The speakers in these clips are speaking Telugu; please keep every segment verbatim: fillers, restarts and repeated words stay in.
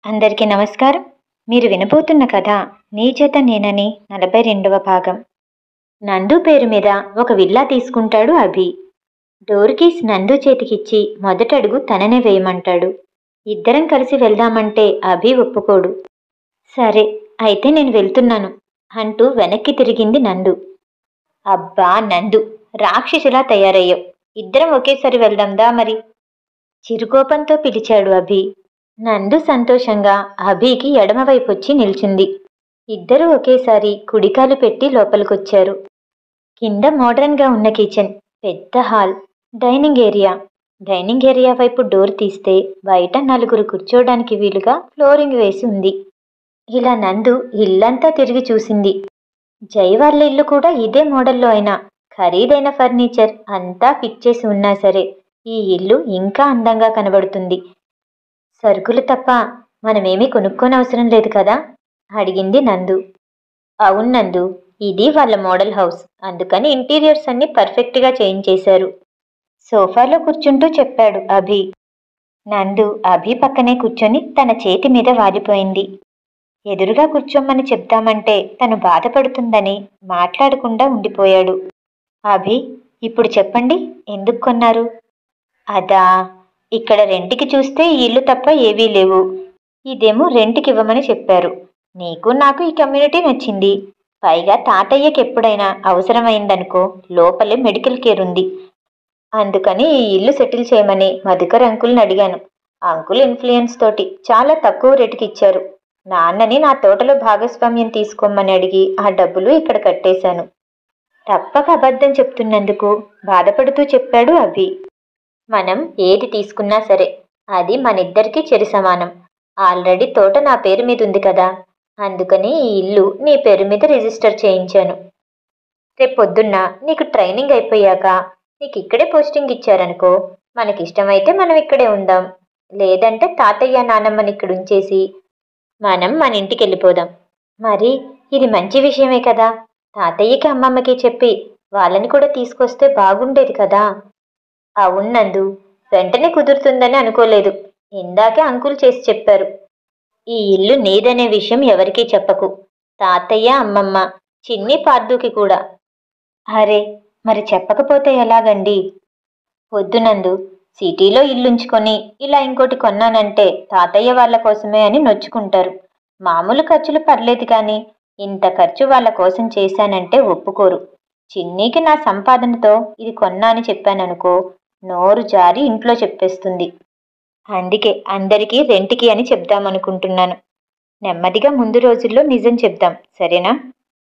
అందరికీ నమస్కారం. మీరు వినబోతున్న కథ నీ చేత నేనని నలభై రెండవ భాగం. నందు పేరు మీద ఒక విల్లా తీసుకుంటాడు అభి. డోర్ కీస్ నందు చేతికిచ్చి మొదటడుగు తననే వేయమంటాడు. ఇద్దరం కలిసి వెళ్దామంటే అభి ఒప్పుకోడు. సరే అయితే నేను వెళ్తున్నాను అంటూ వెనక్కి తిరిగింది నందు. అబ్బా నందు, రాక్షసిలా తయారయ్యావు. ఇద్దరం ఒకేసారి వెళ్దాందా మరి? చిరుకోపంతో పిలిచాడు అభి. నందు సంతోషంగా అభికి ఎడమవైపు వచ్చి నిల్చుంది. ఇద్దరూ ఒకేసారి కుడికాలు పెట్టి లోపలికొచ్చారు. కింద మోడర్న్ గా ఉన్న కిచెన్, పెద్ద hall, dining area. Dining area వైపు డోర్ తీస్తే బయట నలుగురు కూర్చోడానికి వీలుగా ఫ్లోరింగ్ వేసి ఉంది. ఇలా నందు ఇల్లంతా తిరిగి చూసింది. జై వాళ్ళ ఇల్లు కూడా ఇదే మోడల్లో అయినా ఖరీదైన ఫర్నిచర్ అంతా ఫిట్ చేసి ఉన్నా సరే ఈ ఇల్లు ఇంకా అందంగా కనబడుతుంది. సరుకులు తప్ప మనమేమీ కొనుక్కోనవసరం లేదు కదా? అడిగింది నందు. అవును నందు, ఇది వాళ్ళ మోడల్ హౌస్, అందుకని ఇంటీరియర్స్ అన్ని పర్ఫెక్ట్గా చేయించేశారు. సోఫాలో కూర్చుంటూ చెప్పాడు అభి. నందు అభి పక్కనే కూర్చొని తన చేతి మీద వాలిపోయింది. ఎదురుగా కూర్చోమ్మని చెప్తామంటే తను బాధపడుతుందని మాట్లాడకుండా ఉండిపోయాడు. అభి, ఇప్పుడు చెప్పండి, ఎందుకు కొన్నారు? అదా, ఇక్కడ రెంట్కి చూస్తే ఈ ఇల్లు తప్ప ఏవీ లేవు. ఇదేమో రెంట్కి ఇవ్వమని చెప్పారు. నీకు నాకు ఈ కమ్యూనిటీ నచ్చింది. పైగా తాతయ్యకి ఎప్పుడైనా అవసరమైందనుకో లోపలే మెడికల్ కేర్ ఉంది. అందుకని ఈ ఇల్లు సెటిల్ చేయమని మధుకర్ అంకుల్ని అడిగాను. అంకుల్ ఇన్ఫ్లుయెన్స్ తోటి చాలా తక్కువ రేటుకి ఇచ్చారు. నాన్నని నా తోటలో భాగస్వామ్యం తీసుకోమని అడిగి ఆ డబ్బులు ఇక్కడ కట్టేశాను. తప్పక అబద్ధం చెప్తున్నందుకు బాధపడుతూ చెప్పాడు అభి. మనం ఏది తీసుకున్నా సరే అది మనిద్దరికీ చెరి సమానం. ఆల్రెడీ తోట నా పేరు మీద ఉంది కదా, అందుకని ఈ ఇల్లు నీ పేరు మీద రిజిస్టర్ చేయించాను. రేపొద్దున్న నీకు ట్రైనింగ్ అయిపోయాక నీకు ఇక్కడే పోస్టింగ్ ఇచ్చారనుకో, మనకిష్టమైతే మనం ఇక్కడే ఉందాం. లేదంటే తాతయ్య నానమ్మని ఇక్కడ ఉంచేసి మనం మన ఇంటికి వెళ్ళిపోదాం. మరి ఇది మంచి విషయమే కదా, తాతయ్యకి అమ్మమ్మకి చెప్పి వాళ్ళని కూడా తీసుకొస్తే బాగుండేది కదా. అవునందు, వెంటనే కుదురుతుందని అనుకోలేదు. ఇందాకే అంకుల్ చేసి చెప్పారు. ఈ ఇల్లు నీదనే విషయం ఎవరికీ చెప్పకు. తాతయ్య, అమ్మమ్మ, చిన్ని, పార్దుకి కూడా. అరే, మరి చెప్పకపోతే ఎలాగండి? వద్దునందు, సిటీలో ఇల్లుంచుకొని ఇలా ఇంకోటి కొన్నానంటే తాతయ్య వాళ్ళ కోసమే అని నొచ్చుకుంటారు. మామూలు ఖర్చులు పర్లేదు కానీ ఇంత ఖర్చు వాళ్ళ కోసం చేశానంటే ఒప్పుకోరు. చిన్నీకి నా సంపాదనతో ఇది కొన్నా అని చెప్పాననుకో, నోరు జారి ఇంట్లో చెప్పేస్తుంది. అందుకే అందరికీ రెంట్కి అని చెప్దామనుకుంటున్నాను. నెమ్మదిగా ముందు రోజుల్లో నిజం చెప్దాం, సరేనా?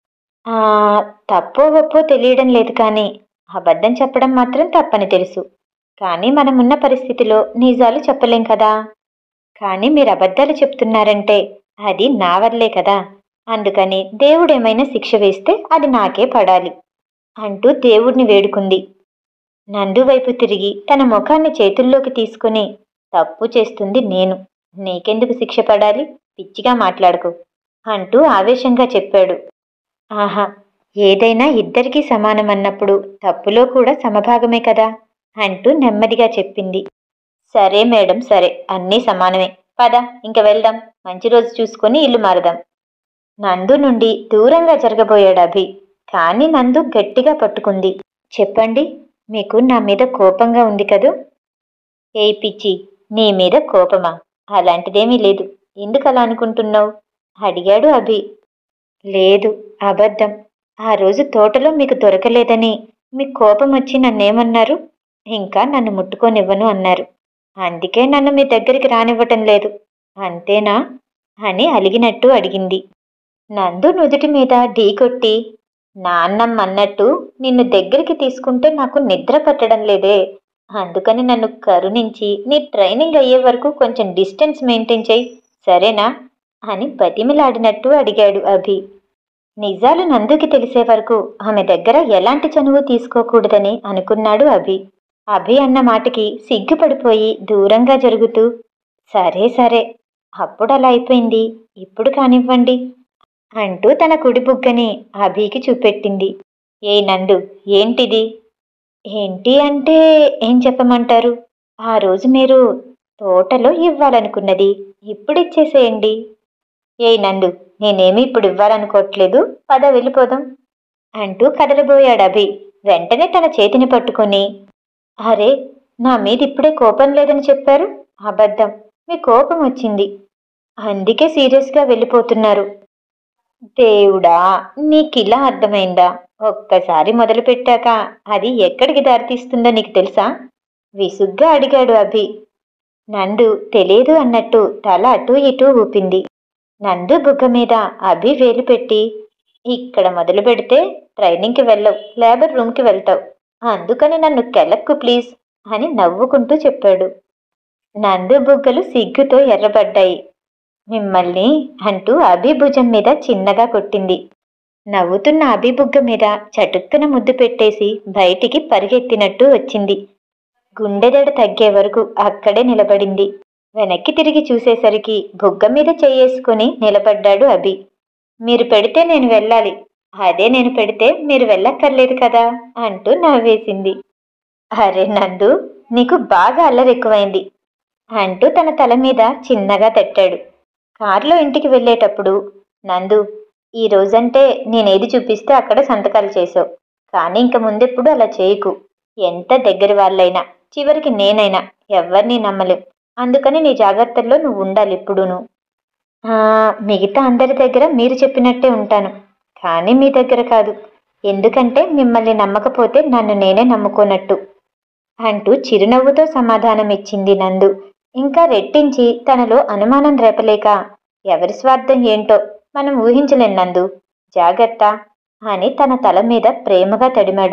ఆ తప్పో ఒప్పో తెలియడం లేదు కానీ అబద్ధం చెప్పడం మాత్రం తప్పని తెలుసు. కానీ మనమున్న పరిస్థితిలో నిజాలు చెప్పలేం కదా. కానీ మీరు అబద్ధాలు చెప్తున్నారంటే అది నా వల్లే కదా. అందుకని దేవుడేమైనా శిక్ష వేస్తే అది నాకే పడాలి అంటూ దేవుడిని వేడుకుంది. నందు వైపు తిరిగి తన ముఖాన్ని చేతుల్లోకి తీసుకుని, తప్పు చేస్తుంది నేను, నీకెందుకు శిక్ష పడాలి, పిచ్చిగా మాట్లాడుకో అంటూ ఆవేశంగా చెప్పాడు. ఆహా, ఏదైనా ఇద్దరికీ సమానమన్నప్పుడు తప్పులో కూడా సమభాగమే కదా అంటూ నెమ్మదిగా చెప్పింది. సరే మేడం, సరే, అన్నీ సమానమే. పద ఇంక వెళ్దాం, మంచి రోజు చూసుకొని ఇల్లు మారదాం. నందు నుండి దూరంగా జరగబోయాడు అభి. కానీ నందు గట్టిగా పట్టుకుంది. చెప్పండి, మీకు నా మీద కోపంగా ఉంది కదూ? ఏ పిచ్చి, నీ మీద కోపమా? అలాంటిదేమీ లేదు. ఎందుకు అలా అనుకుంటున్నావు? అడిగాడు అభి. లేదు, అబద్ధం. ఆ రోజు తోటలో మీకు దొరకలేదని మీకు కోపం వచ్చి నన్నేమన్నారు? ఇంకా నన్ను ముట్టుకోనివ్వను అన్నారు. అందుకే నన్ను మీ దగ్గరికి రానివ్వటం లేదు, అంతేనా అని అలిగినట్టు అడిగింది. నందు నుదుటి మీద ఢీ కొట్టి, నాన్నమ్మ అన్నట్టు నిన్ను దగ్గరికి తీసుకుంటే నాకు నిద్ర పట్టడం లేదే, అందుకని నన్ను కరుణించి నీ ట్రైనింగ్ అయ్యే వరకు కొంచెం డిస్టెన్స్ మెయింటైన్ చేయి, సరేనా అని బతిమిలాడినట్టు అడిగాడు అభి. నిజాలు నందుకి తెలిసే వరకు ఆమె దగ్గర ఎలాంటి చనువు తీసుకోకూడదని అనుకున్నాడు అభి. అభి అన్న మాటకి సిగ్గుపడిపోయి దూరంగా జరుగుతూ, సరే సరే, అప్పుడు అలా అయిపోయింది, ఇప్పుడు కానివ్వండి అంటూ తన కుడి బుగ్గని అభికి చూపెట్టింది. ఏ నందు, ఏంటిది? ఏంటి అంటే ఏం చెప్పమంటారు? ఆ రోజు మీరు తోటలో ఇవ్వాలనుకున్నది ఇప్పుడు ఇచ్చేసేయండి. ఏయ్ నందు, నేనేమీ ఇప్పుడు ఇవ్వాలనుకోవట్లేదు, పద వెళ్ళిపోదాం అంటూ కదలబోయాడు అభి. వెంటనే తన చేతిని పట్టుకొని, అరే, నా మీద ఇప్పుడే కోపం లేదని చెప్పారు. అబద్ధం, మీ కోపం వచ్చింది, అందుకే సీరియస్గా వెళ్ళిపోతున్నారు. దేవుడా, నీకిలా అర్థమైందా? ఒక్కసారి మొదలు పెట్టాక అది ఎక్కడికి దారితీస్తుందో నీకు తెలుసా? విసుగ్గా అడిగాడు అభి. నందు తెలియదు అన్నట్టు తల అటూ ఇటూ ఊపింది. నందు బుగ్గ మీద అభి వేలు పెట్టి, ఇక్కడ మొదలు పెడితే ట్రైనింగ్కి వెళ్ళవు, లేబర్ రూమ్కి వెళ్తావు, అందుకని నన్ను కెలక్కు ప్లీజ్ అని నవ్వుకుంటూ చెప్పాడు. నందు బుగ్గలు సిగ్గుతో ఎర్రబడ్డాయి. మిమ్మల్ని అంటూ అభి భుజం మీద చిన్నగా కొట్టింది. నవ్వుతున్న అభి బుగ్గ మీద చటుక్కున ముద్దు పెట్టేసి బయటికి పరిగెత్తినట్టు వచ్చింది. గుండెదడ తగ్గే వరకు అక్కడే నిలబడింది. వెనక్కి తిరిగి చూసేసరికి బుగ్గ మీద చెయ్యేసుకుని నిలబడ్డాడు అభి. మీరు పెడితే నేను వెళ్ళాలి, అదే నేను పెడితే మీరు వెళ్ళక్కర్లేదు కదా అంటూ నవ్వేసింది. అరే నందు, నీకు బాగా అల్లరెక్కువైంది అంటూ తన తల మీద చిన్నగా తట్టాడు. కారులో ఇంటికి వెళ్ళేటప్పుడు, నందు, ఈ రోజంటే నేనేది చూపిస్తే అక్కడ సంతకాలు చేసావు, కానీ ఇంక ముందెప్పుడు అలా చేయకు. ఎంత దగ్గర వాళ్ళైనా, చివరికి నేనైనా ఎవరిని నమ్మలేం, అందుకని నీ జాగ్రత్తల్లో నువ్వు ఉండాలి ఇప్పుడును. మిగతా అందరి దగ్గర మీరు చెప్పినట్టే ఉంటాను, కానీ మీ దగ్గర కాదు, ఎందుకంటే మిమ్మల్ని నమ్మకపోతే నన్ను నేనే నమ్ముకోనట్టు అంటూ చిరునవ్వుతో సమాధానం ఇచ్చింది నందు. ఇంకా రెట్టించి తనలో అనుమానం రేపలేక, ఎవరి స్వార్థం ఏంటో మనం ఊహించలేం నందు, జాగ్రత్త అని తన తల మీద ప్రేమగా తడిమాడు.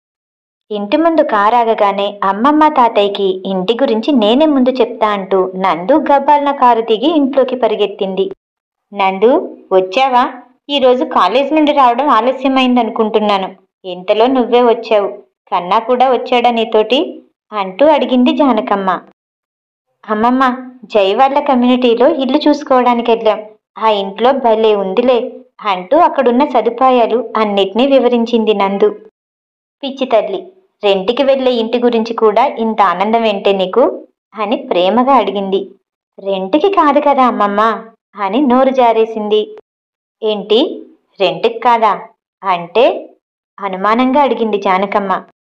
ఇంటి ముందు కారాగగానే అమ్మమ్మ తాతయ్యకి ఇంటి గురించి నేనే ముందు చెప్తా అంటూ నందు గబ్బాలన కారు దిగి ఇంట్లోకి పరిగెత్తింది. నందు, వచ్చావా? ఈరోజు కాలేజ్ నుండి రావడం ఆలస్యమైందనుకుంటున్నాను, ఇంతలో నువ్వే వచ్చావు, కన్నా కూడా వచ్చాడా నీతోటి అంటూ అడిగింది జానకమ్మ. అమ్మమ్మ, జై వాళ్ళ కమ్యూనిటీలో ఇల్లు చూసుకోవడానికి వెళ్ళాం, ఆ ఇంట్లో భలే ఉందిలే అంటూ అక్కడున్న సదుపాయాలు అన్నిటినీ వివరించింది నందు. పిచ్చి తల్లి, రెంటికి వెళ్ళే ఇంటి గురించి కూడా ఇంత ఆనందం ఏంటే నీకు అని ప్రేమగా అడిగింది. రెంటికి కాదు కదా అమ్మమ్మ అని నోరు జారేసింది. ఏంటి, రెంటికి కాదా అంటే అనుమానంగా అడిగింది జానకమ్మ.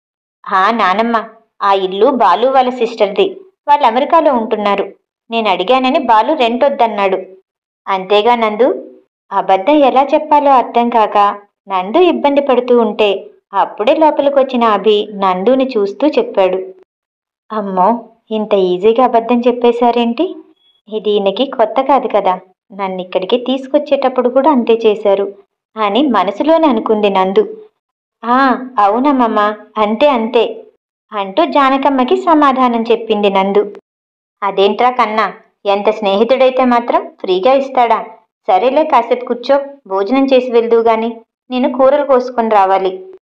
ఆ నానమ్మ, ఆ ఇల్లు బాలు వాళ్ళ సిస్టర్ది, వాళ్ళు అమెరికాలో ఉంటున్నారు, నేను అడిగానని బాలు రెంట్ వద్దన్నాడు. అంతేగా నందు? అబద్ధం ఎలా చెప్పాలో అర్థం కాక నందు ఇబ్బంది పడుతూ ఉంటే అప్పుడే లోపలికి వచ్చిన అభి నందుని చూస్తూ చెప్పాడు. అమ్మో, ఇంత ఈజీగా అబద్ధం చెప్పేశారేంటి? ఇది ఈయనకి కొత్త కాదు కదా, నన్ను ఇక్కడికి తీసుకొచ్చేటప్పుడు కూడా అంతే చేశారు అని మనసులోనే అనుకుంది నందు. ఆ అవునమ్మమ్మ, అంతే అంతే అంటూ జానకమ్మకి సమాధానం చెప్పింది నందు. అదేంట్రా కన్నా, ఎంత స్నేహితుడైతే మాత్రం ఫ్రీగా ఇస్తాడా? సరేలే, కాసేపు కూర్చో, భోజనం చేసి వెళ్దువు గాని, నేను కూరలు కోసుకొని రావాలి.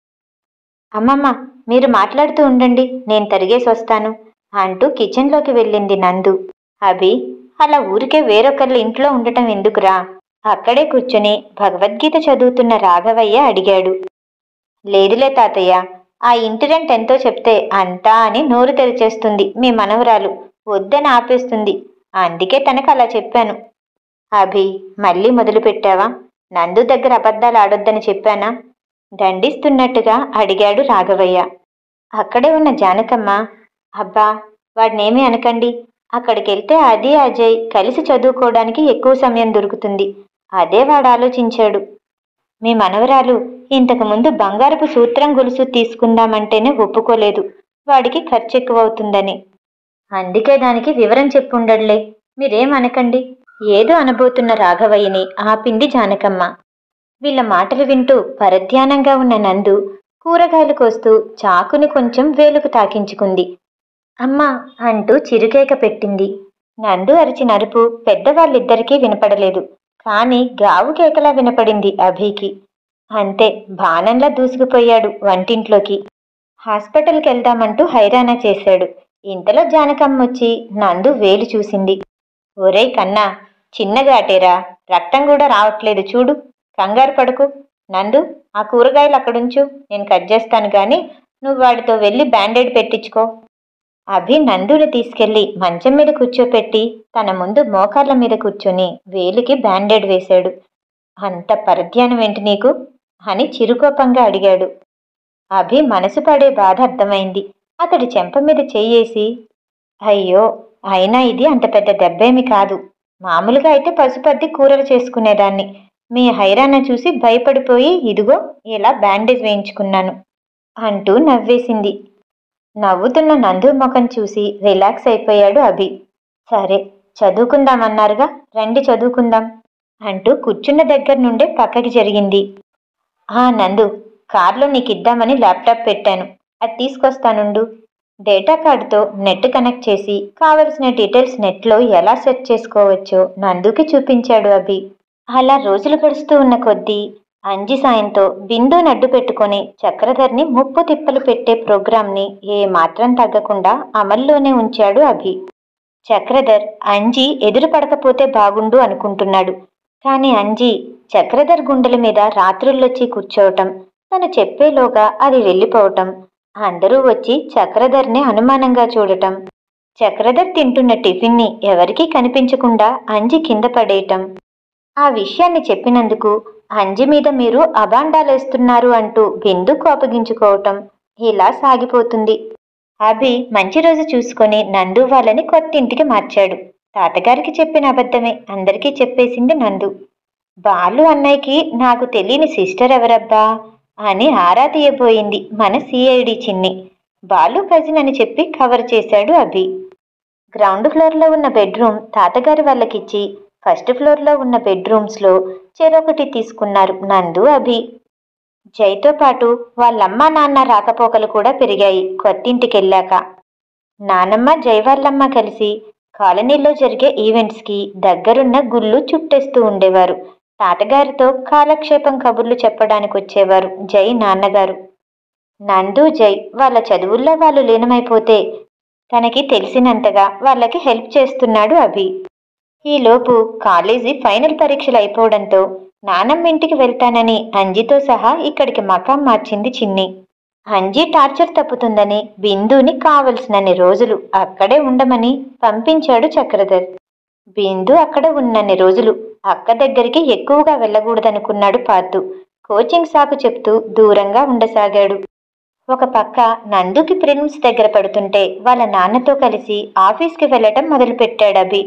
అమ్మమ్మ, మీరు మాట్లాడుతూ ఉండండి, నేను తరిగేసి వస్తాను అంటూ కిచెన్లోకి వెళ్ళింది నందు. అభి, అలా ఊరికే వేరొకళ్ళ ఇంట్లో ఉండటం ఎందుకురా? అక్కడే కూర్చుని భగవద్గీత చదువుతున్న రాఘవయ్య అడిగాడు. లేదులే తాతయ్య, ఆ ఇంటి రెంట్ ఎంతో చెప్తే అంతా అని నోరు తెరిచేస్తుంది మీ మనవరాలు, వద్దని ఆపేస్తుంది, అందుకే తనకు అలా చెప్పాను. అభి, మళ్ళీ మొదలు పెట్టావా? నందు దగ్గర అబద్ధాలు ఆడొద్దని చెప్పానా? దండిస్తున్నట్టుగా అడిగాడు రాఘవయ్య. అక్కడే ఉన్న జానకమ్మ, అబ్బా, వాడినేమీ అనకండి, అక్కడికెళ్తే అది అజయ్ కలిసి చదువుకోవడానికి ఎక్కువ సమయం దొరుకుతుంది, అదే వాడు ఆలోచించాడు. మీ మనవరాలు ఇంతకుముందు బంగారపు సూత్రం గొలుసు తీసుకుందామంటేనే ఒప్పుకోలేదు, వాడికి ఖర్చు ఎక్కువ అవుతుందని, అందుకే దానికి వివరం చెప్పుండడులే, మీరేమనకండి ఏదో అనబోతున్న రాఘవయ్యని ఆపింది జానకమ్మ. వీళ్ళ మాటలు వింటూ పరధ్యానంగా ఉన్న నందు కూరగాయలు కోస్తూ చాకుని కొంచెం వేలుకు తాకించుకుంది. అమ్మా అంటూ చిరుకేక పెట్టింది. నందు అరిచిన అరుపు పెద్దవాళ్ళిద్దరికీ వినపడలేదు, కానీ గావు కేకలా వినపడింది అభికి. అంతే, బాణంలా దూసుకుపోయాడు వంటింట్లోకి. హాస్పిటల్కి వెళ్దామంటూ హైరానా చేశాడు. ఇంతలో జానకమ్మ వచ్చి నందు వేలు చూసింది. ఒరేయ్ కన్నా, చిన్నగా అటేరా, రక్తం కూడా రావట్లేదు చూడు, కంగారు పడుకు. నందు, ఆ కూరగాయలు అక్కడుంచు, నేను కట్ చేస్తాను గాని నువ్వు వాడితో వెళ్ళి బ్యాండేడ్ పెట్టించుకో. అభి నందుని తీసుకెళ్లి మంచం మీద కూర్చోపెట్టి తన ముందు మోకాళ్ళ మీద కూర్చొని వేలికి బ్యాండేడ్ వేశాడు. అంత పరధ్యానం ఏంటి నీకు అని చిరుకోపంగా అడిగాడు. అభి మనసు పడే బాధ అర్థమైంది. అతడి చెంప మీద చెయ్యేసి, అయ్యో, అయినా ఇది అంత పెద్ద దెబ్బేమి కాదు. మామూలుగా అయితే పసుపద్ది కూరలు చేసుకునేదాన్ని. మీ హైరాణ చూసి భయపడిపోయి ఇదిగో ఇలా బ్యాండేజ్ వేయించుకున్నాను అంటూ నవ్వేసింది. నవ్వుతున్న నందు ముఖం చూసి రిలాక్స్ అయిపోయాడు అభి. సరే, చదువుకుందామన్నారుగా, రండి చదువుకుందాం అంటూ కూర్చున్న దగ్గర నుండే పక్కకి జరిగింది. ఆ నందు, కార్లో నీకిద్దామని ల్యాప్టాప్ పెట్టాను, అది తీసుకొస్తానుండు. డేటా కార్డుతో నెట్ కనెక్ట్ చేసి కావలసిన డీటెయిల్స్ నెట్లో ఎలా సెట్ చేసుకోవచ్చో నందుకి చూపించాడు అభి. అలా రోజులు గడుస్తూ ఉన్న కొద్దీ అంజి సాయంతో బిందుని అడ్డు పెట్టుకుని చక్రధర్ని ముప్పు తిప్పలు పెట్టే ప్రోగ్రాంని ఏ మాత్రం తగ్గకుండా అమల్లోనే ఉంచాడు అభి. చక్రధర్ అంజి ఎదురు పడకపోతే బాగుండు అనుకుంటున్నాడు. కానీ అంజి చక్రధర్ గుండెల మీద రాత్రుళ్ళొచ్చి కూర్చోవటం, తను చెప్పేలోగా అది వెళ్ళిపోవటం, అందరూ వచ్చి చక్రధర్ని అనుమానంగా చూడటం, చక్రధర్ తింటున్న టిఫిన్ని ఎవరికీ కనిపించకుండా అంజి కింద పడేయటం, ఆ విషయాన్ని చెప్పినందుకు అంజి మీద మీరు అబాండాలేస్తున్నారు అంటూ బిందు కోపగించుకోవటం, ఇలా సాగిపోతుంది. అభి మంచి రోజు చూసుకొని నందు వాళ్ళని కొత్త ఇంటికి మార్చాడు. తాతగారికి చెప్పిన అబద్ధమే అందరికీ చెప్పేసింది నందు. బాలు అన్నయ్యకి నాకు తెలియని సిస్టర్ ఎవరబ్బా అని ఆరా తీయబోయింది మన సిఐడి చిన్ని. బాలు కజిన్ అని చెప్పి కవర్ చేశాడు అభి. గ్రౌండ్ ఫ్లోర్లో ఉన్న బెడ్రూమ్ తాతగారి వాళ్ళకిచ్చి ఫస్ట్ ఫ్లోర్లో ఉన్న బెడ్రూమ్స్లో చెరొకటి తీసుకున్నారు నందు అభి. జైతో పాటు వాళ్ళమ్మ నాన్న రాకపోకలు కూడా పెరిగాయి కొత్తింటికెళ్ళాక. నానమ్మ జై వాళ్ళమ్మ కలిసి కాలనీలో జరిగే ఈవెంట్స్కి దగ్గరున్న గుళ్ళు చుట్టేస్తూ ఉండేవారు. తాతగారితో కాలక్షేపం కబుర్లు చెప్పడానికి వచ్చేవారు జై నాన్నగారు. నందు జై వాళ్ళ చదువుల్లో వాళ్ళు లీనమైపోతే తనకి తెలిసినంతగా వాళ్ళకి హెల్ప్ చేస్తున్నాడు అభి. ఈలోపు కాలేజీ ఫైనల్ పరీక్షలు అయిపోవడంతో నానమ్మ ఇంటికి వెళ్తానని అంజితో సహా ఇక్కడికి మకాం మార్చింది చిన్ని. అంజి టార్చర్ తప్పుతుందని బిందుని కావలసినన్ని రోజులు అక్కడే ఉండమని పంపించాడు చక్రధర్. బిందు అక్కడ ఉన్నన్ని రోజులు అక్క దగ్గరికి ఎక్కువగా వెళ్ళకూడదనుకున్నాడు పార్థు. కోచింగ్ సాకు చెప్తూ దూరంగా ఉండసాగాడు. ఒక పక్క నందుకి ప్రిలిమ్స్ దగ్గర పడుతుంటే వాళ్ళ నాన్నతో కలిసి ఆఫీస్కి వెళ్ళటం మొదలుపెట్టాడు అభి.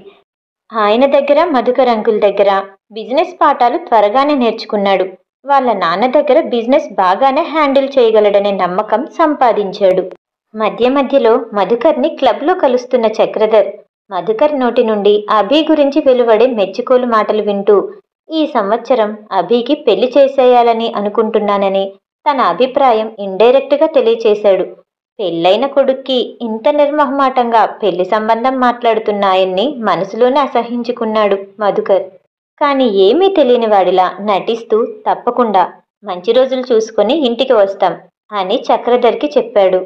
ఆయన దగ్గర మధుకర్ అంకుల్ దగ్గర బిజినెస్ పాఠాలు త్వరగానే నేర్చుకున్నాడు. వాళ్ళ నాన్న దగ్గర బిజినెస్ బాగానే హ్యాండిల్ చేయగలడనే నమ్మకం సంపాదించాడు. మధ్య మధ్యలో మధుకర్ని క్లబ్లో కలుస్తున్న చక్రధర్ మధుకర్ నోటి నుండి అభి గురించి వెలువడే మెచ్చుకోలు మాటలు వింటూ ఈ సంవత్సరం అభికి పెళ్లి చేసేయాలని అనుకుంటున్నానని తన అభిప్రాయం ఇండైరెక్ట్గా తెలియచేశాడు. పెళ్ళైన కొడుక్కి ఇంత నిర్మహమాటంగా పెళ్లి సంబంధం మాట్లాడుతున్న ఆయన్ని మనసులోనే అసహించుకున్నాడు మధుకర్. కానీ ఏమీ తెలియని వాడిలా నటిస్తూ తప్పకుండా మంచి రోజులు చూసుకొని ఇంటికి వస్తాం అని చక్రధర్కి చెప్పాడు.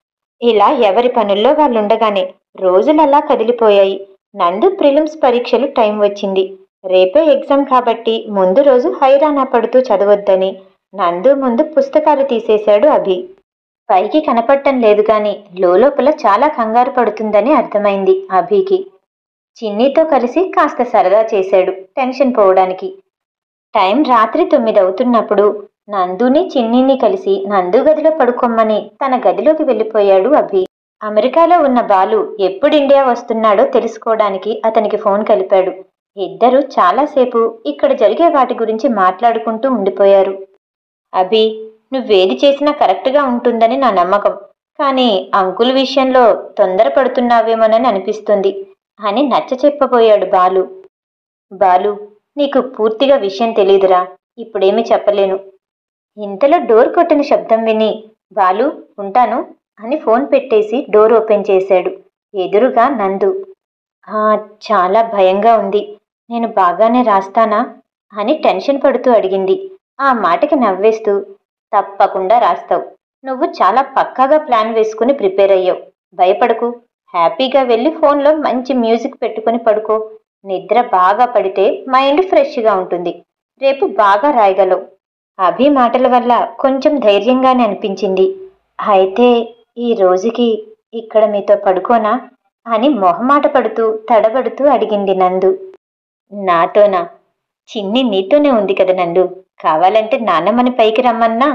ఇలా ఎవరి పనుల్లో వాళ్ళుండగానే రోజులలా కదిలిపోయాయి. నందు ప్రిలిమ్స్ పరీక్షలు టైం వచ్చింది. రేపే ఎగ్జామ్ కాబట్టి ముందు రోజు హైరానా పడుతూ చదవొద్దని నందు ముందు పుస్తకాలు తీసేశాడు అభి. పైకి కనపడటం లేదు కానీ లోపల చాలా కంగారు పడుతుందని అర్థమైంది అభికి. చిన్నితో కలిసి కాస్త సరదా చేశాడు టెన్షన్ పోవడానికి. టైం రాత్రి తొమ్మిది అవుతున్నప్పుడు నందుని చిన్నిని కలిసి నందు గదిలో పడుకోమ్మని తన గదిలోకి వెళ్ళిపోయాడు అభి. అమెరికాలో ఉన్న బాలు ఎప్పుడు ఇండియా వస్తున్నాడో తెలుసుకోవడానికి అతనికి ఫోన్ కలిపాడు. ఇద్దరూ చాలాసేపు ఇక్కడ జరిగే వాటి గురించి మాట్లాడుకుంటూ ఉండిపోయారు. అభి, నువ్వేది చేసినా కరెక్ట్గా ఉంటుందని నా నమ్మకం, కానీ అంకుల్ విషయంలో తొందరపడుతున్నావేమోనని అనిపిస్తుంది అని నచ్చ చెప్పబోయాడు బాలు. బాలు, నీకు పూర్తిగా విషయం తెలీదురా, ఇప్పుడేమీ చెప్పలేను. ఇంతలో డోర్ కొట్టిన శబ్దం విని బాలు ఉంటాను అని ఫోన్ పెట్టేసి డోర్ ఓపెన్ చేశాడు. ఎదురుగా నందు. చాలా భయంగా ఉంది, నేను బాగానే రాస్తానా అని టెన్షన్ పడుతూ అడిగింది. ఆ మాటకి నవ్వేస్తూ తప్పకుండా రాస్తావు, నువ్వు చాలా పక్కాగా ప్లాన్ వేసుకుని ప్రిపేర్ అయ్యావు, భయపడకు, హ్యాపీగా వెళ్ళి ఫోన్లో మంచి మ్యూజిక్ పెట్టుకుని పడుకో, నిద్ర బాగా పడితే మైండ్ ఫ్రెష్గా ఉంటుంది, రేపు బాగా రాయగలవు. అభి మాటల వల్ల కొంచెం ధైర్యంగానే అనిపించింది. అయితే ఈ రోజుకి ఇక్కడ మీతో పడుకోనా అని మొహమాట పడుతూ తడబడుతూ అడిగింది నందు. నాతోనా? చిన్ని నీతోనే ఉంది కదా నందు, కావాలంటే నాన్నమ్మని పైకి రమ్మన్నా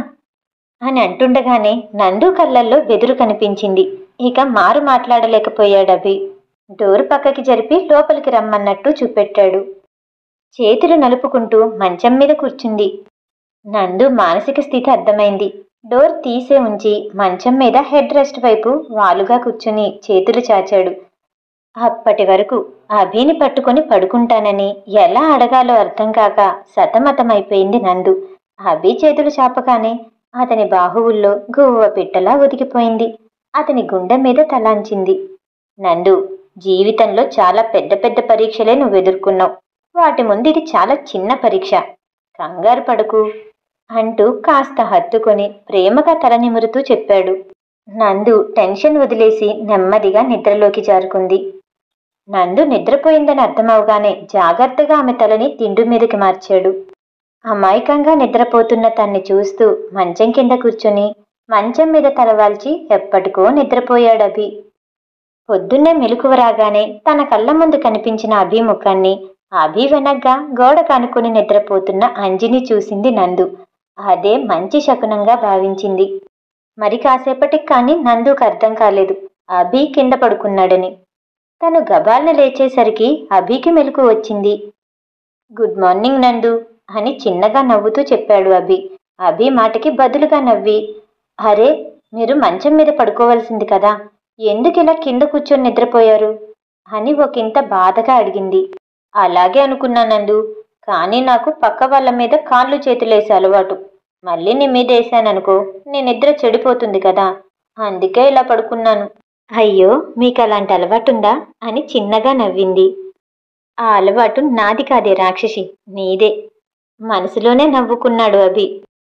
అని అంటుండగానే నందు కళ్ళల్లో బెదురు కనిపించింది. ఇక మారు మాట్లాడలేకపోయాడు అభి. డోరు పక్కకి జరిపి లోపలికి రమ్మన్నట్టు చూపెట్టాడు. చేతులు నలుపుకుంటూ మంచం మీద కూర్చుంది. నందు మానసిక స్థితి అర్థమైంది. డోర్ తీసే ఉంచి మంచం మీద హెడ్ రెస్ట్ వైపు వాలుగా కూర్చుని చేతులు చాచాడు. అప్పటి వరకు అభిని పట్టుకొని పడుకుంటానని ఎలా అడగాలో అర్థం కాక సతమతమైపోయింది నందు. అభి చేతులు చాపగానే అతని బాహువుల్లో గువ్వ పిట్టలా ఒదిగిపోయింది. అతని గుండె మీద తలాంచింది. నందు, జీవితంలో చాలా పెద్ద పెద్ద పరీక్షలే నువ్వు ఎదుర్కొన్నావు. వాటి ముందు ఇది చాలా చిన్న పరీక్ష. కంగారు పడకు అంటూ కాస్త హత్తుకొని ప్రేమగా తల నిమురుతూ చెప్పాడు. నందు టెన్షన్ వదిలేసి నెమ్మదిగా నిద్రలోకి జారుకుంది. నందు నిద్రపోయిందని అర్థమవగానే జాగ్రత్తగా ఆమె తలని దిండు మీదకి మార్చాడు. అమాయకంగా నిద్రపోతున్న తన్ని చూస్తూ మంచం కింద కూర్చుని మంచం మీద తలవాల్చి ఎప్పటికో నిద్రపోయాడు అభి. పొద్దున్నే మెలకువ రాగానే తన కళ్ళ ముందు కనిపించిన అభి ముఖాన్ని, అభి వెనగ్గా గోడ కానుకొని నిద్రపోతున్న అంజిని చూసింది నందు. అదే మంచి శకునంగా భావించింది. మరి కాసేపటికి కానీ నందుకు అర్థం కాలేదు అభి కింద పడుకున్నాడని. తను గబాల్ని లేచేసరికి అభికి మెలకు వచ్చింది. గుడ్ మార్నింగ్ నందు అని చిన్నగా నవ్వుతూ చెప్పాడు అభి. అభి మాటకి బదులుగా నవ్వి, అరే మీరు మంచం మీద పడుకోవలసింది కదా, ఎందుకు ఇలా కింద కూర్చొని నిద్రపోయారు అని ఒకంత బాధగా అడిగింది. అలాగే అనుకున్నానందు, కానీ నాకు పక్క వాళ్ళ మీద కాళ్ళు చేతులేసే అలవాటు. మళ్ళీ నీ మీద వేసాననుకో నీ నిద్ర చెడిపోతుంది కదా, అందుకే ఇలా పడుకున్నాను. అయ్యో, మీకు అలాంటి అలవాటుందా అని చిన్నగా నవ్వింది. ఆ అలవాటు నాది కాదే రాక్షసి, నీదే. మనసులోనే నవ్వుకున్నాడు అభి.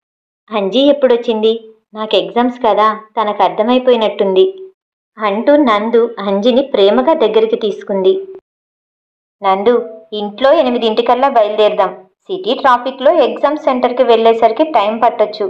అంజీ ఎప్పుడొచ్చింది? నాకు ఎగ్జామ్స్ కదా, తనకు అర్థమైపోయినట్టుంది అంటూ నందు అంజిని ప్రేమగా దగ్గరికి తీసుకుంది. నందు, ఇంట్లో ఎనిమిదింటికల్లా బయలుదేరదాం. సిటీ ట్రాఫిక్లో ఎగ్జామ్ సెంటర్కి వెళ్ళేసరికి టైం పట్టొచ్చు.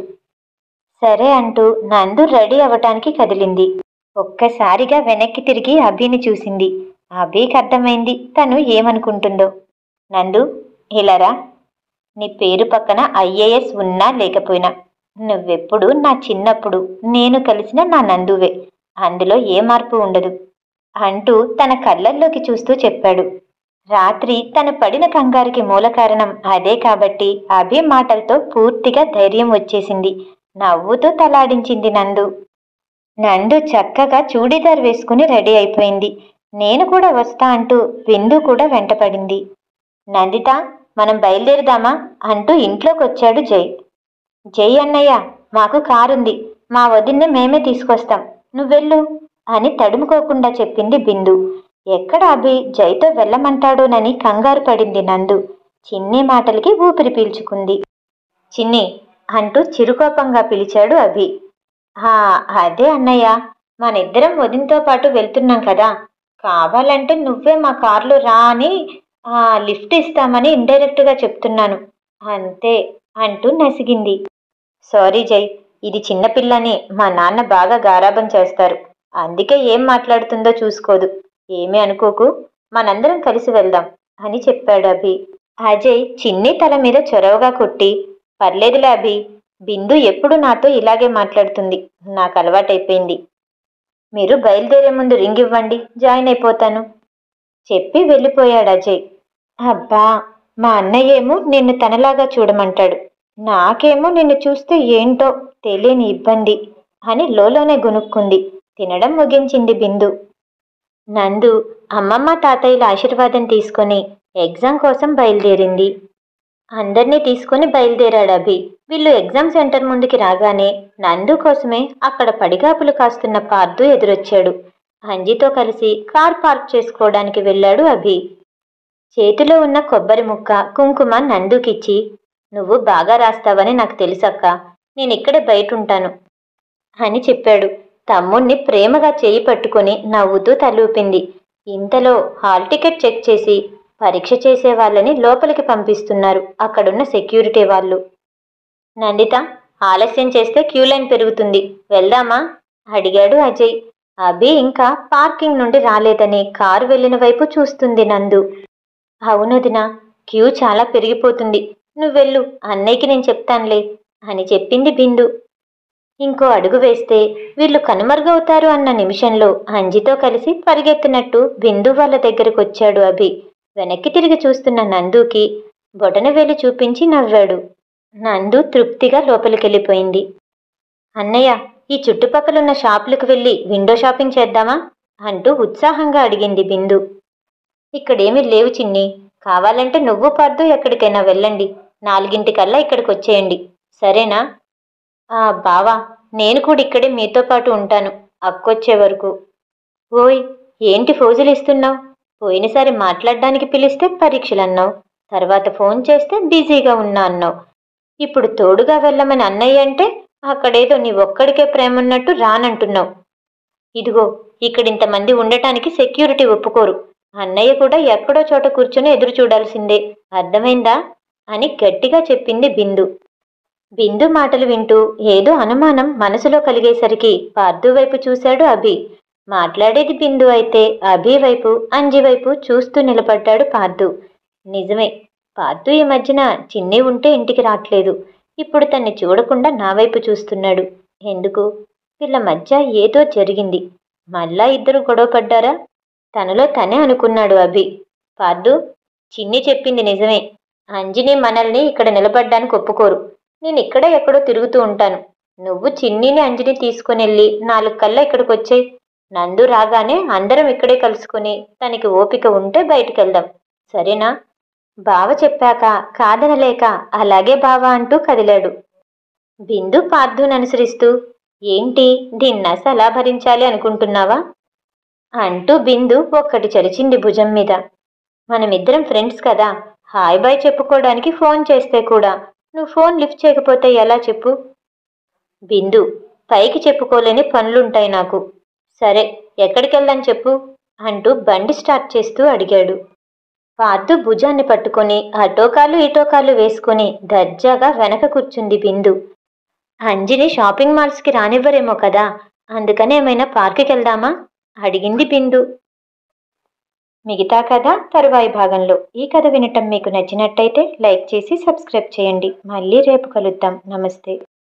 సరే అంటూ నందు రెడీ అవ్వటానికి కదిలింది. ఒక్కసారిగా వెనక్కి తిరిగి అభిని చూసింది. అభికి అర్థమైంది తను ఏమనుకుంటుందో. నందు, ఇలారా. నీ పేరు పక్కన ఐఏఎస్ ఉన్నా లేకపోయినా నువ్వెప్పుడు నా చిన్నప్పుడు నేను కలిసిన నా నందువే, అందులో ఏ మార్పు ఉండదు అంటూ తన కళ్ళల్లోకి చూస్తూ చెప్పాడు. రాత్రి తను పడిన కంగారుకి మూల కారణం అదే కాబట్టి అభి మాటలతో పూర్తిగా ధైర్యం వచ్చేసింది. నవ్వుతూ తలాడించింది నందు. నందు చక్కగా చూడీదార్ వేసుకుని రెడీ అయిపోయింది. నేను కూడా వస్తా అంటూ బిందు కూడా వెంటపడింది. నందిత, మనం బయలుదేరుదామా అంటూ ఇంట్లోకి వచ్చాడు జై. జై అన్నయ్య, మాకు కారుంది, మా వదిన్ని మేమే తీసుకొస్తాం, నువ్వెళ్ళు అని తడుముకోకుండా చెప్పింది బిందు. ఎక్కడ అభి జైతో వెళ్ళమంటాడోనని కంగారు పడింది నందు. చిన్ని మాటలకి ఊపిరి పీల్చుకుంది. చిన్ని అంటూ చిరుకోపంగా పిలిచాడు అభి. ఆ అదే అన్నయ్య, మనిద్దరం వదినతో పాటు వెళ్తున్నాం కదా, కావాలంటే నువ్వే మా కార్లో రా అని ఆ లిఫ్ట్ ఇస్తామని ఇండైరెక్ట్గా చెప్తున్నాను అంతే అంటూ నసిగింది. సారీ జై, ఇది చిన్నపిల్లని మా నాన్న బాగా గారాబం చేస్తారు, అందుకే ఏం మాట్లాడుతుందో చూసుకోదు, ఏమీ అనుకోకు, మనందరం కలిసి వెళ్దాం అని చెప్పాడు అభి. అజయ్ చిన్ని తల మీద చొరవగా కొట్టి, పర్లేదులే అభి, బిందు ఎప్పుడు నాతో ఇలాగే మాట్లాడుతుంది, నాకు అలవాటైపోయింది. మీరు బయలుదేరే ముందు రింగ్ ఇవ్వండి, జాయిన్ అయిపోతాను చెప్పి వెళ్ళిపోయాడు అజయ్. అబ్బా, మా అన్నయ్యేమో నిన్ను తనలాగా చూడమంటాడు, నాకేమో నిన్ను చూస్తే ఏంటో తెలియని ఇబ్బంది అని లోలోనే గునుక్కుంది. తినడం ముగించింది బిందు. నందు అమ్మమ్మ తాతయ్యల ఆశీర్వాదం తీసుకొని ఎగ్జామ్ కోసం బయలుదేరింది. అందర్నీ తీసుకుని బయలుదేరాడు అభి. వీళ్ళు ఎగ్జామ్ సెంటర్ ముందుకి రాగానే నందు కోసమే అక్కడ పడిగాపులు కాస్తున్న పార్థు ఎదురొచ్చాడు. అంజితో కలిసి కార్ పార్క్ చేసుకోవడానికి వెళ్ళాడు అభి. చేతిలో ఉన్న కొబ్బరి ముక్క కుంకుమ నందుకిచ్చి, నువ్వు బాగా రాస్తావని నాకు తెలుసక్క, నేనిక్కడే బయటుంటాను అని చెప్పాడు. తమ్ముణ్ణి ప్రేమగా చేయి పట్టుకుని నవ్వుతూ తలూపింది. ఇంతలో హాల్ టికెట్ చెక్ చేసి పరీక్ష చేసే వాళ్ళని లోపలికి పంపిస్తున్నారు అక్కడున్న సెక్యూరిటీ వాళ్ళు. నందిత, ఆలస్యం చేస్తే క్యూ లైన్ పెరుగుతుంది, వెళ్దామా అడిగాడు అజయ్. అభి ఇంకా పార్కింగ్ నుండి రాలేదని కారు వెళ్ళిన వైపు చూస్తుంది నందు. అవునొదినా, క్యూ చాలా పెరిగిపోతుంది. నువ్వెళ్ళు, అన్నయ్యకి నేను చెప్తానులే అని చెప్పింది బిందు. ఇంకో అడుగు వేస్తే వీళ్ళు కనుమరుగవుతారు అన్న నిమిషంలో అంజితో కలిసి పరిగెత్తినట్టు బిందు వాళ్ళ దగ్గరకొచ్చాడు అభి. వెనక్కి తిరిగి చూస్తున్న నందుకి బొటనవేలు చూపించి నవ్వాడు. నందు తృప్తిగా లోపలికెళ్ళిపోయింది. అన్నయ్య, ఈ చుట్టుపక్కలున్న షాపులకు వెళ్ళి విండో షాపింగ్ చేద్దామా అంటూ ఉత్సాహంగా అడిగింది బిందు. ఇక్కడేమీ లేవు చిన్ని, కావాలంటే నువ్వు పద్దు ఎక్కడికైనా వెళ్ళండి. నాలుగింటికల్లా ఇక్కడికి వచ్చేయండి, సరేనా? ఆ బావా, నేను కూడా ఇక్కడే మీతో పాటు ఉంటాను అక్కొచ్చే వరకు. ఓయ్, ఏంటి ఫోజులు ఇస్తున్నావు? పోయినసారి మాట్లాడడానికి పిలిస్తే పరీక్షలన్నావు, తర్వాత ఫోన్ చేస్తే బిజీగా ఉన్నా అన్నావు. ఇప్పుడు తోడుగా వెళ్ళమని అన్నయ్య అంటే అక్కడేదో నీ ఒక్కడికే ప్రేమన్నట్టు రానంటున్నావు. ఇదిగో, ఇక్కడింతమంది ఉండటానికి సెక్యూరిటీ ఒప్పుకోరు. అన్నయ్య కూడా ఎక్కడో చోట కూర్చొని ఎదురు చూడాల్సిందే, అర్థమైందా అని గట్టిగా చెప్పింది బిందు. బిందు మాటలు వింటూ ఏదో అనుమానం మనసులో కలిగేసరికి పార్థు వైపు చూశాడు అభి. మాట్లాడేది బిందు అయితే అభి వైపు, అంజి వైపు చూస్తూ నిలబడ్డాడు పార్థు. నిజమే, పార్థు ఈ మధ్యన చిన్ని ఉంటే ఇంటికి రావట్లేదు. ఇప్పుడు తన్ని చూడకుండా నా వైపు చూస్తున్నాడు. ఎందుకు? వీళ్ళ మధ్య ఏదో జరిగింది. మళ్ళా ఇద్దరు గొడవ పడ్డారా? తనలో తనే అనుకున్నాడు అభి. పార్థు, చిన్ని చెప్పింది నిజమే. అంజిని మనల్ని ఇక్కడ నిలబడ్డానికి ఒప్పుకోరు. నేను ఇక్కడే ఎక్కడో తిరుగుతూ ఉంటాను. నువ్వు చిన్నిని అంజిని తీసుకునెళ్ళి నాలుగు కల్లా ఇక్కడికి వచ్చేయి. నందు రాగానే అందరం ఇక్కడే కలుసుకుని తనకి ఓపిక ఉంటే బయటికెళ్దాం, సరేనా? బావ చెప్పాక కాదనలేక అలాగే బావ అంటూ కదిలాడు. బిందు పార్థుని అనుసరిస్తూ, ఏంటి దీన్నస అలా భరించాలి అనుకుంటున్నావా అంటూ బిందు ఒక్కటి చరిచింది భుజం మీద. మనమిద్దరం ఫ్రెండ్స్ కదా, హాయ్ బాయ్ చెప్పుకోవడానికి ఫోన్ చేస్తే కూడా నువ్వు ఫోన్ లిఫ్ట్ చేయకపోతే ఎలా చెప్పు? బిందు, పైకి చెప్పుకోలేని పనులుంటాయి నాకు. సరే, ఎక్కడికెళ్దాం చెప్పు అంటూ బండి స్టార్ట్ చేస్తూ అడిగాడు. పార్థు భుజాన్ని పట్టుకొని అటోకాలు ఇటోకాలు వేసుకుని దర్జాగా వెనక కూర్చుంది బిందు. అంజిని షాపింగ్ మాల్స్కి రానివ్వరేమో కదా, అందుకని ఏమైనా పార్క్కి వెళ్దామా అడిగింది బిందు. మిగతా కథ తరువాయి భాగంలో. ఈ కథ వినటం మీకు నచ్చినట్టయితే లైక్ చేసి సబ్స్క్రైబ్ చేయండి. మళ్ళీ రేపు కలుద్దాం. నమస్తే.